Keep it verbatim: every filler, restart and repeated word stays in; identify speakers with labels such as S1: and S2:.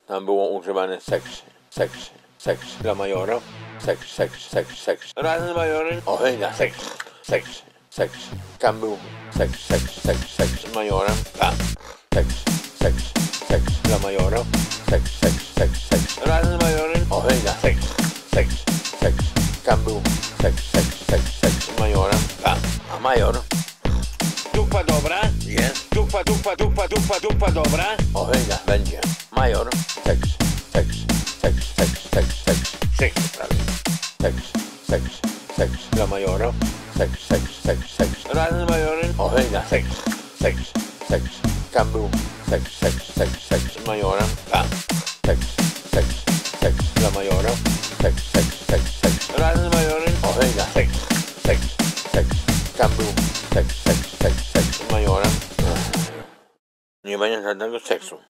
S1: Tam było używane seks, seks, seks dla majora. Seks, seks, seks, seks. Razem z majorem. Ohejda, seks, seks, seks. Tam był seks, seks, seks, seks z majorem. Tak. Seks, seks, seks dla majora. Seks, seks, seks, seks. Razem z majorem. Ohejda, seks, seks, seks. Tam był seks, seks, seks, seks z majorem. Tak. A major? Dupa dobra? Jest. Dupa, dupa, dupa, dupa, dupa dobra? Ohejda, będzie. Major, seks, seks, seks, seks, seks, seks. Seks prawie. Seks, seks, seks dla majora. Seks, seks, seks, seks. Razem z majorem. Ohejda, seks, seks, seks. Tam był seks, seks, seks, seks z majorem. Tak. Seks, seks, seks dla majora. Seks, seks, seks, seks. Razem z majorem. Ohejda, seks, seks, seks. Tam był seks, seks, seks, seks z majorem. Nie będzie żadnego seksu.